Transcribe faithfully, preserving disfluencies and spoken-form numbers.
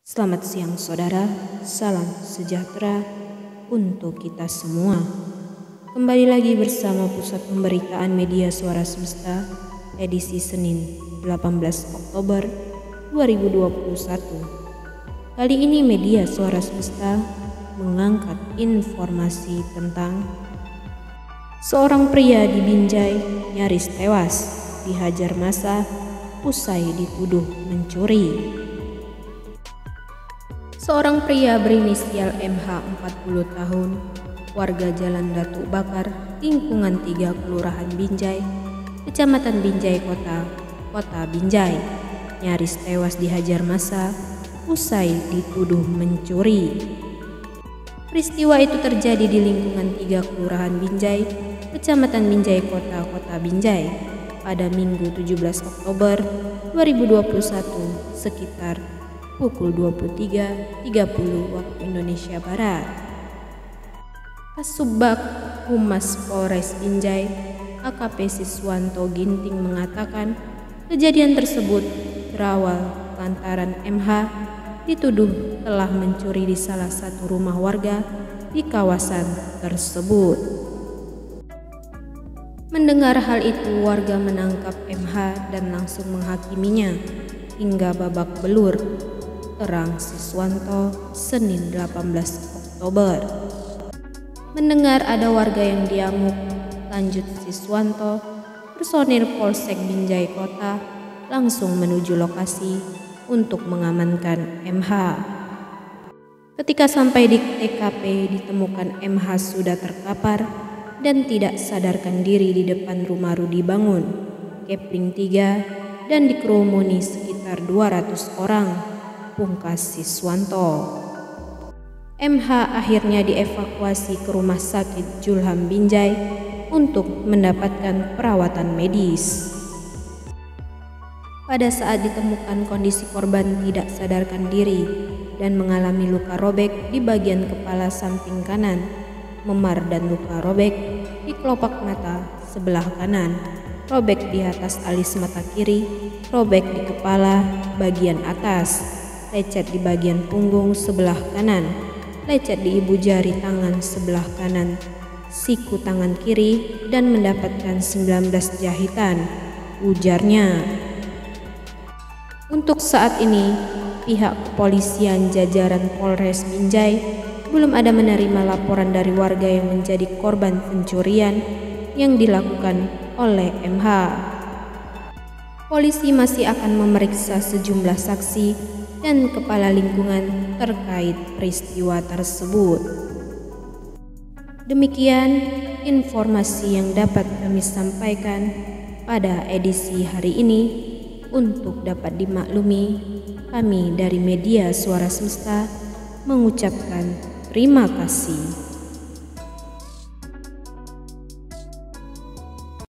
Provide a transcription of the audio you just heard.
Selamat siang saudara, salam sejahtera untuk kita semua. Kembali lagi bersama Pusat Pemberitaan Media Suara Semesta, edisi Senin delapan belas Oktober dua ribu dua puluh satu. Kali ini Media Suara Semesta mengangkat informasi tentang seorang pria di Binjai nyaris tewas dihajar massa usai dituduh mencuri. Seorang pria berinisial M H empat puluh tahun, warga Jalan Datuk Bakar, lingkungan tiga Kelurahan Binjai, Kecamatan Binjai Kota, Kota Binjai, nyaris tewas dihajar massa usai dituduh mencuri. Peristiwa itu terjadi di lingkungan tiga Kelurahan Binjai, Kecamatan Binjai Kota, Kota Binjai, pada Minggu tujuh belas Oktober dua ribu dua puluh satu sekitar pukul dua puluh tiga tiga puluh waktu Indonesia Barat. Kasubag Humas Polres Binjai, A K P Siswanto Ginting mengatakan kejadian tersebut berawal lantaran M H dituduh telah mencuri di salah satu rumah warga di kawasan tersebut. Mendengar hal itu, warga menangkap M H dan langsung menghakiminya hingga babak belur, terang Siswanto Senin delapan belas Oktober. Mendengar ada warga yang diamuk, lanjut Siswanto, personil Polsek Binjai Kota langsung menuju lokasi untuk mengamankan M H. Ketika sampai di T K P, ditemukan M H sudah terkapar dan tidak sadarkan diri di depan rumah Rudi Bangun, Kepling tiga, dan dikerumuni sekitar dua ratus orang, pungkas Siswanto. M H akhirnya dievakuasi ke Rumah Sakit Julham Binjai untuk mendapatkan perawatan medis. Pada saat ditemukan, kondisi korban tidak sadarkan diri dan mengalami luka robek di bagian kepala samping kanan, memar dan luka robek di kelopak mata sebelah kanan, robek di atas alis mata kiri, robek di kepala bagian atas, lecet di bagian punggung sebelah kanan, lecet di ibu jari tangan sebelah kanan, siku tangan kiri, dan mendapatkan sembilan belas jahitan, ujarnya. Untuk saat ini, pihak kepolisian jajaran Polres Binjai belum ada menerima laporan dari warga yang menjadi korban pencurian yang dilakukan oleh M H. Polisi masih akan memeriksa sejumlah saksi dan kepala lingkungan terkait peristiwa tersebut. Demikian informasi yang dapat kami sampaikan pada edisi hari ini. Untuk dapat dimaklumi, kami dari Media Suara Semesta mengucapkan terima kasih.